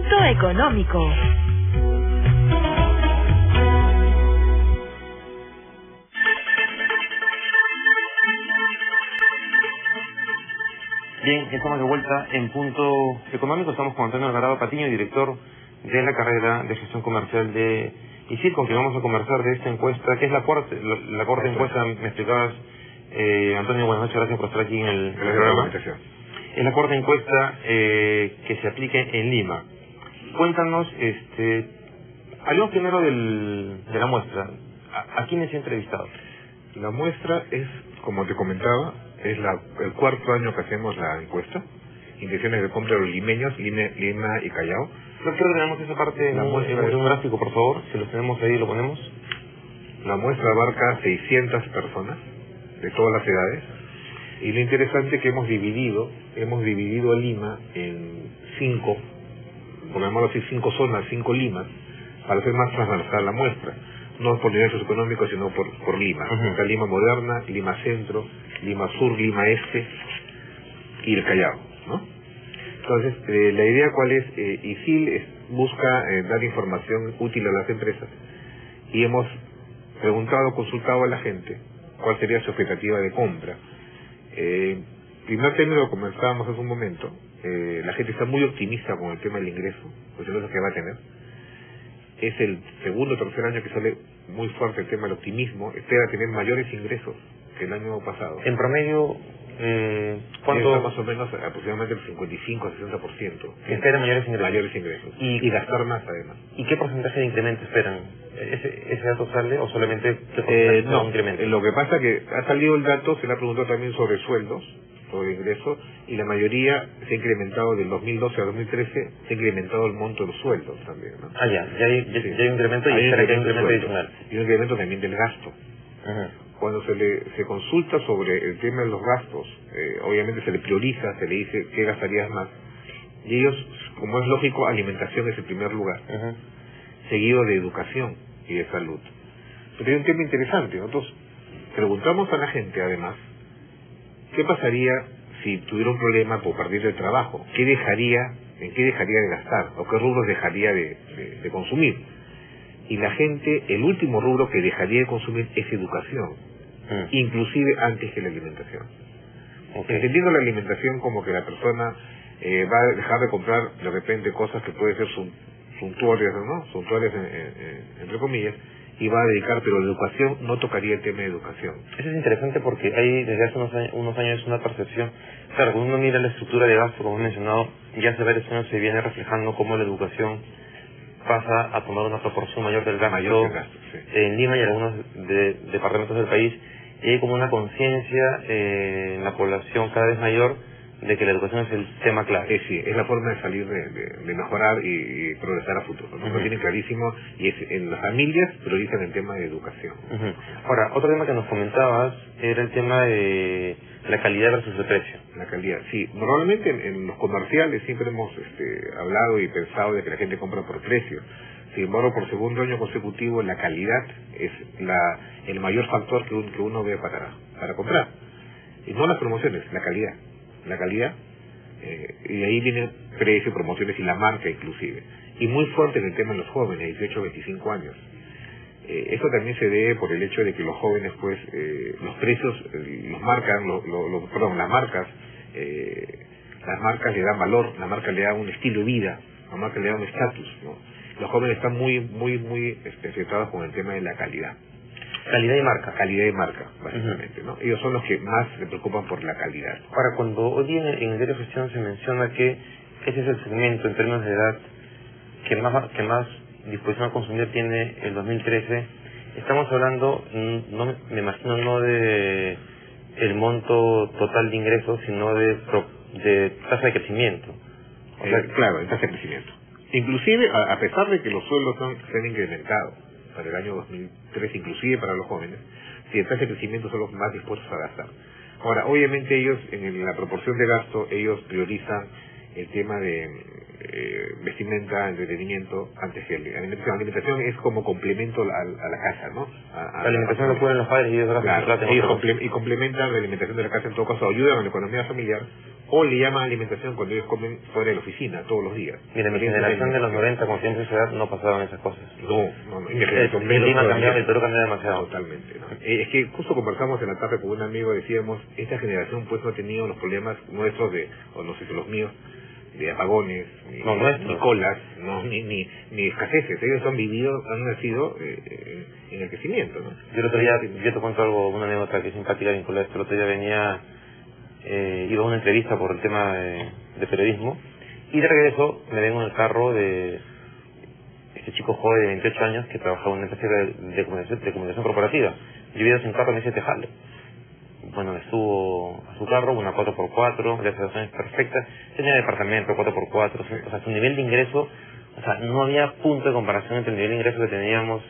Punto Económico. Bien, estamos de vuelta en Punto Económico. Estamos con Antonio Alvarado Patiño, director de la carrera de gestión comercial de ISIL, con quien vamos a conversar de esta encuesta, que es la cuarta encuesta, me explicabas, Antonio, buenas noches, gracias por estar aquí en el programa. Es la cuarta encuesta que se aplique en Lima. Cuéntanos, hablemos primero de la muestra. ¿A quiénes se ha entrevistado? La muestra es, como te comentaba, es el cuarto año que hacemos la encuesta. Intenciones de compra de los limeños, Lima y Callao. No quiero que tenemos esa parte en un gráfico, por favor. Si lo tenemos ahí, lo ponemos. La muestra abarca 600 personas de todas las edades. Y lo interesante es que hemos dividido Lima en 5, pongámoslo así, 5 zonas, 5 Limas, para hacer más transversal la muestra. No por niveles socioeconómicos, sino por Lima. Está Lima Moderna, Lima Centro, Lima Sur, Lima Este y el Callao, ¿no? Entonces, la idea cuál es, ISIL busca dar información útil a las empresas y hemos consultado a la gente cuál sería su expectativa de compra. Primer término lo comenzábamos hace un momento, la gente está muy optimista con el tema del ingreso, los ingresos que va a tener. Es el segundo o tercer año que sale muy fuerte el tema del optimismo, espera tener mayores ingresos que el año pasado. En promedio, ¿cuánto? Está más o menos aproximadamente el 55-60%. Espera mayores ingresos. Mayores ingresos. Y gastar más además. ¿Y qué porcentaje de incremento esperan? ¿Ese dato sale o solamente qué porcentaje no, de incremento? Lo que pasa es que ha salido el dato, se le ha preguntado también sobre sueldos, sobre ingresos, y la mayoría se ha incrementado del 2012 a 2013, se ha incrementado el monto de los sueldos también, ¿no? Ya hay un incremento y espera que hay un incremento adicional. Y un incremento también del gasto. Cuando se consulta sobre el tema de los gastos, obviamente se le prioriza, se le dice qué gastarías más. Y ellos, como es lógico, alimentación es el primer lugar, seguido de educación y de salud. Pero hay un tema interesante. Nosotros preguntamos a la gente, además, ¿qué pasaría si tuviera un problema por perder el trabajo? ¿En qué dejaría de gastar? ¿O qué rubros dejaría de consumir? Y la gente, el último rubro que dejaría de consumir es educación, inclusive antes que la alimentación. Entendiendo la alimentación como que la persona va a dejar de comprar de repente cosas que pueden ser suntuarias, ¿no? Suntuarias entre comillas, y va a dedicar, pero la educación no tocaría el tema de educación. Eso es interesante porque hay desde hace unos años una percepción. Claro, cuando uno mira la estructura de gasto, como he mencionado, ya hace varios años se viene reflejando cómo la educación pasa a tomar una proporción mayor del gasto, sí. En Lima y en algunos departamentos del país, y hay como una conciencia en la población cada vez mayor de que la educación es el tema clave. Sí, es la forma de salir, de mejorar y progresar a futuro, ¿no? Lo tienen clarísimo, y en las familias priorizan el tema de educación. Ahora, otro tema que nos comentabas era el tema de la calidad versus el precio. La calidad, sí. Normalmente en los comerciales siempre hemos hablado y pensado de que la gente compra por precio. Sin embargo, por segundo año consecutivo, la calidad es el mayor factor que uno ve para comprar. Y no las promociones, la calidad. Y de ahí viene precio, promociones y la marca inclusive. Y muy fuerte en el tema de los jóvenes, 18 a 25 años. Eso también se debe por el hecho de que los jóvenes, pues, los precios los marcan, las marcas le dan valor, la marca le da un estilo de vida, la marca le da un estatus, ¿no? Los jóvenes están muy centrados con el tema de la calidad. Calidad y marca, básicamente, ¿no? Ellos son los que más se preocupan por la calidad. Ahora, cuando hoy día en el diario Gestión se menciona que ese es el segmento en términos de edad que más disposición a consumir tiene el 2013, estamos hablando, no me imagino, no de el monto total de ingresos, sino de tasa de crecimiento. Claro, tasa de crecimiento. Inclusive, a pesar de que los sueldos se han incrementado para el año 2003, inclusive para los jóvenes, si el tasa de crecimiento son los más dispuestos a gastar. Ahora, obviamente ellos, en la proporción de gasto, ellos priorizan el tema de vestimenta vestimenta, entretenimiento, antes que alimentación. Alimentación es como complemento a la casa, ¿no? La alimentación lo ponen los padres y ellos y complementan la alimentación de la casa, en todo caso ayudan a la economía familiar, o le llaman alimentación cuando ellos comen fuera de la oficina todos los días. Mira, mi generación de los 90, con tiempo de esa edad, no pasaban esas cosas. No. El Lima cambiaba, el Perú cambiaba demasiado. Totalmente, ¿no? Es que justo conversamos en la tarde con un amigo, decíamos, esta generación pues no ha tenido los problemas nuestros o no sé si los míos, de apagones, ni colas, ni escaseces. Ellos han nacido en el crecimiento, ¿no? Yo el otro día, yo te cuento algo, una anécdota que es simpática vinculada a esto. El otro día iba a una entrevista por el tema de periodismo, y de regreso me vengo en el carro de este chico joven de 28 años que trabajaba en una empresa de comunicación corporativa. Yo vi en carro y me dice, te jalo. Bueno, me subo a su carro, una 4x4, la situación es perfecta, tenía departamento 4x4, o sea, su nivel de ingreso, o sea, no había punto de comparación entre el nivel de ingreso que teníamos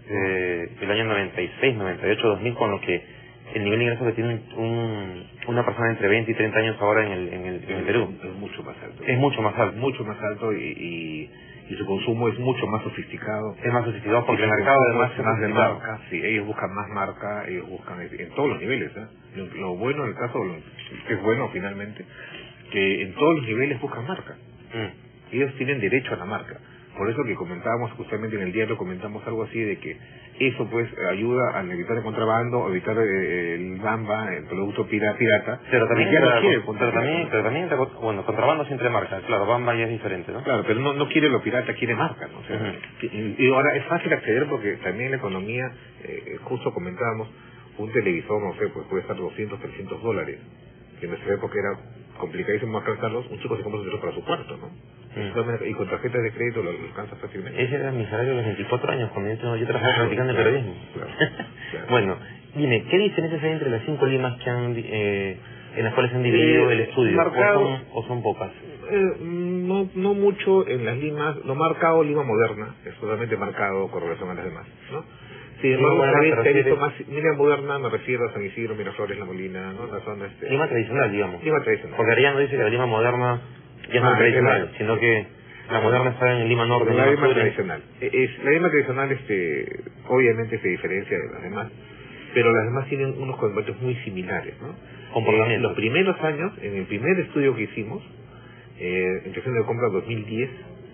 el año 96, 98, 2000 con lo que el nivel de ingreso que tiene una persona entre 20 y 30 años ahora en el Perú. Es mucho más alto. Es mucho más alto. Mucho más alto y su consumo es mucho más sofisticado. Es más sofisticado porque el mercado además es más de marca. Sí, ellos buscan más marca, ellos buscan en todos los niveles. Lo bueno en el caso, que es bueno finalmente, que en todos los niveles buscan marca. Ellos tienen derecho a la marca. Por eso que comentábamos justamente en el diario, comentamos algo así de que eso pues ayuda a evitar el contrabando, a evitar el gamba, el producto pirata. Pero también, bueno, contrabando siempre marca, claro, Bamba ya es diferente, ¿no? Claro, pero no quiere lo pirata, quiere marca, ¿no? O sea, y ahora es fácil acceder porque también la economía, justo comentábamos, un televisor, no sé, pues puede estar $200, $300, que en nuestra época era complicadísimo alcanzarlos. Un chico se compra un televisor para su cuarto, ¿no? Y con tarjetas de crédito lo alcanza fácilmente. Ese era mi salario de los 24 años cuando yo trabajaba practicando el periodismo. Claro. Bueno, dime, ¿qué diferencias hay entre las 5 limas que en las cuales se han dividido el estudio? ¿O son pocas? No mucho en las limas. Lo marcado, Lima Moderna, es totalmente marcado con relación a las demás, ¿no? Sí, se ha visto más Lima Moderna, me refiero a San Isidro, Miraflores, La Molina, ¿no? La zona Lima tradicional, digamos. Lima tradicional. Porque Arellano dice que la Lima Moderna ya no es tradicional, sino que la Moderna está en el Lima Norte. La Lima tradicional. La Lima tradicional, obviamente se diferencia de las demás, pero las demás tienen unos conceptos muy similares, ¿no? Comportamiento. Los primeros años, en el primer estudio que hicimos, intención de compra 2010,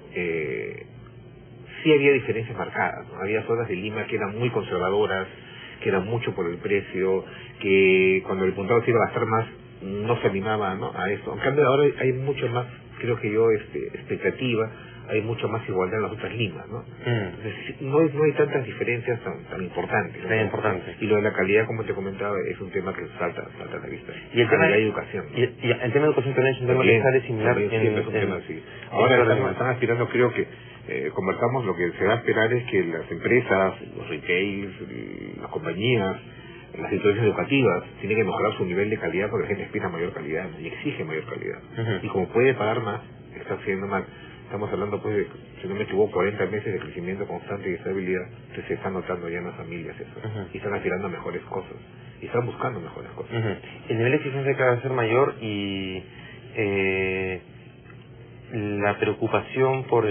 sí había diferencias marcadas, ¿no? Había zonas de Lima que eran muy conservadoras, que eran mucho por el precio, que cuando el puntado se iba a gastar más no se animaba, ¿no?, a eso. En cambio ahora hay mucho más, creo que yo, expectativa, hay mucho más igualdad en las otras limas, ¿no? Entonces, no hay tantas diferencias tan importantes, ¿no? Tan importantes. Y lo de la calidad, como te comentaba, es un tema que salta a la vista. Y el tema de educación, ¿no? Y el tema de educación también es un tema que sale similar. Siempre es un tema así. Ahora están aspirando, creo que conversamos, lo que se va a esperar es que las empresas, los retails, las compañías, las instituciones educativas tienen que mejorar su nivel de calidad porque la gente aspira a mayor calidad y exige mayor calidad. Y como puede pagar más, está haciendo mal. Estamos hablando, pues, de, si no me equivoco, 40 meses de crecimiento constante y estabilidad. Entonces se está notando ya en las familias eso. Y están aspirando a mejores cosas. Y están buscando mejores cosas. El nivel de exigencia cada vez ser mayor y la preocupación por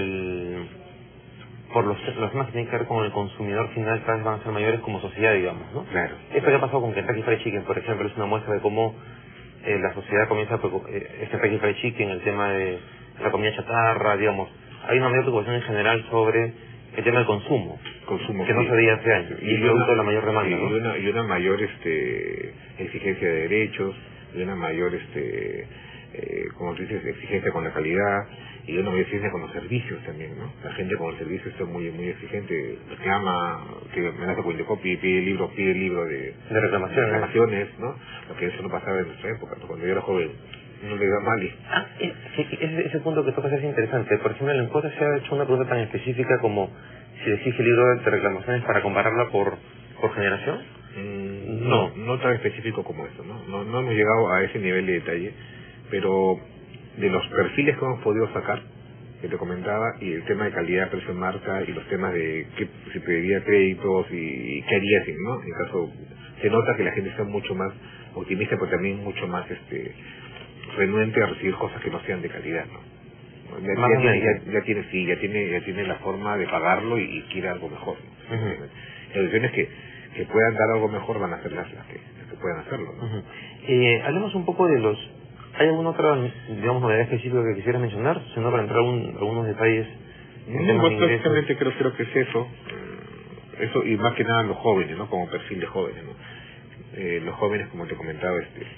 los temas que tienen que ver con el consumidor final cada vez van a ser mayores como sociedad, digamos, ¿no? Claro. Esto que ha pasado con Kentucky Fried Chicken, por ejemplo, es una muestra de cómo la sociedad comienza a Kentucky Fried Chicken, el tema de la comida chatarra, digamos. Hay una mayor preocupación en general sobre el tema del consumo que no se veía hace años, y producto de la mayor demanda, ¿no? Y una mayor exigencia de derechos, y una mayor como tú dices, exigencia con la calidad, y una mayor exigencia con los servicios también, ¿no? La gente con el servicio está muy exigente, reclama, que amenaza con Indecopy, pide el libro de reclamaciones, ¿no? Lo que eso no pasaba en nuestra época, ¿no? Cuando yo era joven no le da mal. Ese punto que tocas es interesante. Por ejemplo, en la encuesta se ha hecho una pregunta tan específica como si le exige el libro de reclamaciones para compararla por generación. No tan específico como eso, ¿no? No hemos llegado a ese nivel de detalle, pero de los perfiles que hemos podido sacar, que te comentaba, y el tema de calidad, precio, marca, y los temas de que si pediría créditos y qué haría, ¿no? En caso, se nota que la gente está mucho más optimista, pero también mucho más renuente a recibir cosas que no sean de calidad, ¿no? Ya tiene la forma de pagarlo y quiere algo mejor, ¿no? Las opciones que puedan dar algo mejor van a ser las que puedan hacerlo, ¿no? Hablemos un poco de los... ¿Hay alguna otra, digamos, novedad específica que quisieras mencionar? Sino para entrar a algunos detalles. Básicamente creo que es eso. Eso, y más que nada los jóvenes, ¿no? Como perfil de jóvenes, ¿no? Los jóvenes, como te comentaba,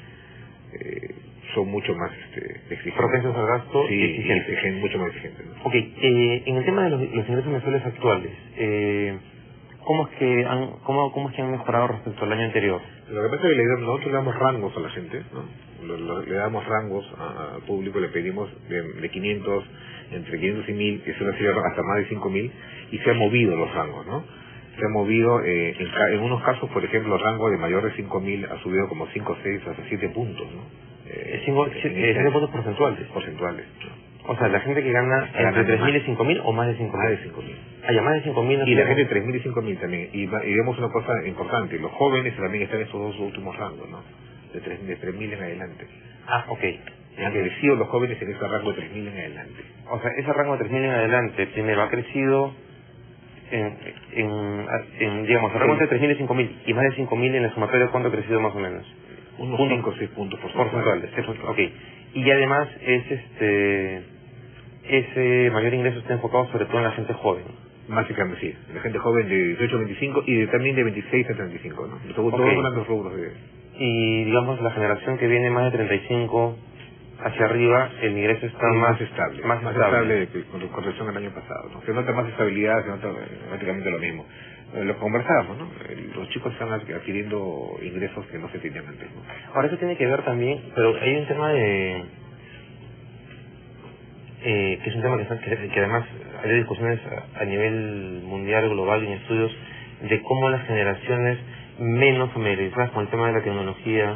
son mucho más exigentes. Propensos al gasto, sí, y exigentes. Mucho más exigentes, ¿no? Ok, en el tema de los ingresos mensuales actuales, ¿cómo es que han mejorado respecto al año anterior? Lo que pasa es que nosotros le damos rangos a la gente, ¿no? Le damos rangos al público, le pedimos de 500, entre 500 y 1000, que suele ser hasta más de 5000, y se han movido los rangos, ¿no? Se ha movido, en unos casos, por ejemplo, el rango de mayor de 5000 ha subido como 5, 6, hasta 7 puntos, ¿no? 7 puntos porcentuales. Porcentuales, ¿no? O sea, la gente que gana entre 3.000 y 5.000 o más de 5.000. Más de 5.000. Ah, ya más de 5.000. Y la gente de 3.000 y 5.000 también. Y vemos una cosa importante, los jóvenes también están en esos dos últimos rangos, ¿no? De 3.000 en adelante. Ah, ok. Han crecido los jóvenes en ese rango de 3.000 en adelante. O sea, ese rango de 3.000 en adelante, primero, ha crecido digamos, el rango entre 3.000 y 5.000, y más de 5.000 en la sumatoria, ¿cuánto ha crecido más o menos? Unos 5 o 6 puntos porcentuales. Ok. Y además, ese mayor ingreso está enfocado sobre todo en la gente joven. Básicamente sí, la gente joven de 18 a 25 y también de 26 a 35, ¿no? Todos grandes rubros de... Y digamos, la generación que viene más de 35 hacia arriba, el ingreso está más estable. Más estable con relación al año pasado, ¿no? Se nota más estabilidad, se nota prácticamente lo mismo. Lo conversamos, ¿no? Los chicos están adquiriendo ingresos que no se tenían antes, ¿no? Ahora eso tiene que ver también, pero hay un tema de... que es un tema que además hay discusiones a nivel mundial, global, en estudios de cómo las generaciones menos familiarizadas con el tema de la tecnología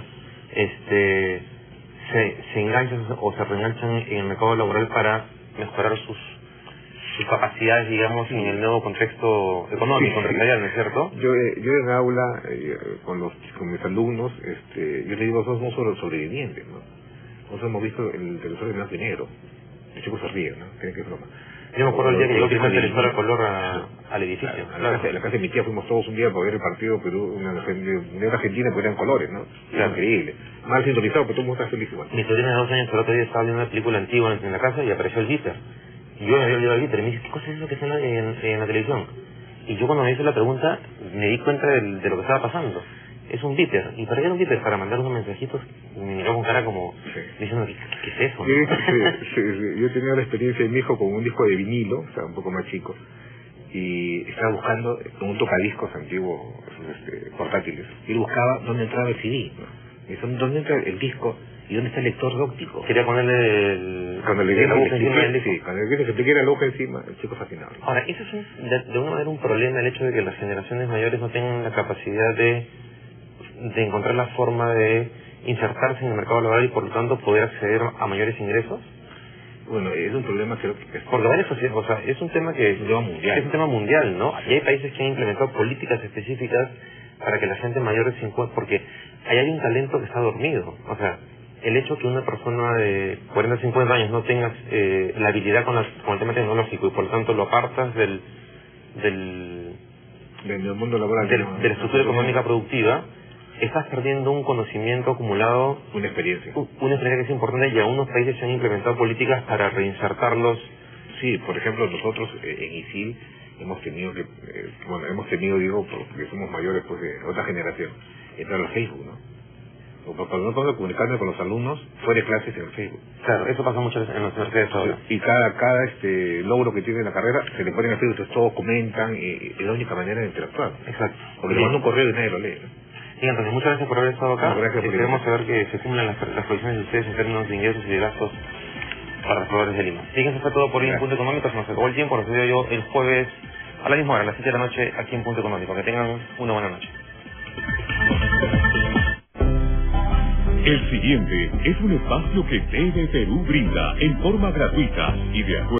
se enganchan o se reenganchan en el mercado laboral para mejorar sus capacidades, digamos, en el nuevo contexto económico, empresarial, ¿no es cierto? Yo en aula, con mis alumnos, yo les digo, somos sobrevivientes, ¿no? Nosotros hemos visto el televisor de blanco y negro. Los chicos se ríen, ¿no? Creen que es broma. Yo me acuerdo el día que llegó el primer televisor a color al edificio. Claro, a la casa de mi tía fuimos todos un día para ver el partido Perú, una Argentina, porque eran colores, ¿no? Claro. Increíble. Mal sintonizado, pero todo el mundo está feliz igual. Mi sobrina de 2 años el otro día estaba viendo una película antigua en la casa y apareció el Viper. Y yo me había olvidado el Viper y me dice, ¿qué cosa es eso que está en la televisión? Y yo cuando me hizo la pregunta me di cuenta de lo que estaba pasando. Es un Viper. ¿Y para qué era un Viper? Para mandar unos mensajitos. Y me miró con cara como diciendo, ¿qué es eso? Sí. Yo tenía la experiencia de mi hijo con un disco de vinilo, o sea, un poco más chico, y estaba buscando con un tocadiscos antiguos, portátiles, y él buscaba dónde entraba el CD, ¿no? Y dice, ¿dónde entra el disco? ¿Y dónde está el lector óptico? Quería ponerle cuando le la aguja encima del disco. Sí, cuando le quiere que te quiera la aguja encima, el chico fascinado. Ahora, eso es de alguna manera un problema, el hecho de que las generaciones mayores no tengan la capacidad de encontrar la forma de insertarse en el mercado laboral y por lo tanto poder acceder a mayores ingresos. Bueno, es un problema creo que por lo menos, o sea, es un tema que es un tema mundial, ¿no? Y hay países que han implementado políticas específicas para que la gente mayor de 50, porque hay un talento que está dormido. O sea, el hecho que una persona de 40 o 50 años no tenga la habilidad con el tema tecnológico y por lo tanto lo apartas del mundo laboral, de la estructura económica productiva, estás perdiendo un conocimiento acumulado, una experiencia que es importante, y algunos países han implementado políticas para reinsertarlos. Sí, por ejemplo, nosotros en ISIL hemos tenido digo, porque somos mayores pues de otra generación, entrar al Facebook, ¿no? Cuando no podemos comunicarnos con los alumnos fuera de clases en el Facebook. Claro, eso pasa muchas veces en las universidades ahora. Y cada logro que tiene la carrera se le pone en el Facebook, entonces todos comentan, y es la única manera de interactuar. Exacto. Porque le manda un correo y nadie lo lee, ¿no? Bien, entonces muchas gracias por haber estado acá. Queremos saber que se cumplan las proyecciones de ustedes en términos de ingresos y de gastos para los proveedores de Lima. Fíjense, fue todo por hoy en Punto Económico. Se nos acabó el tiempo. Nos veo yo el jueves a la misma hora, a las 7 de la noche, aquí en Punto Económico. Que tengan una buena noche. El siguiente es un espacio que TV Perú brinda en forma gratuita y de acuerdo